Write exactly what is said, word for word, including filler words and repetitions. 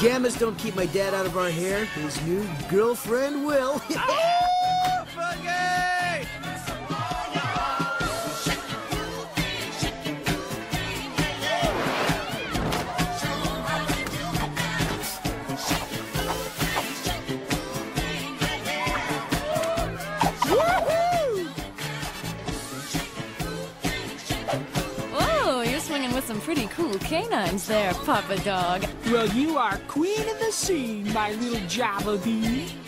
pajamas don't keep my dad out of our hair, his new girlfriend will. Oh, Buggy! Oh, you're swinging with some pretty cool canines there, Papa Dog. Well, you are queen of the scene, my little Java Bee.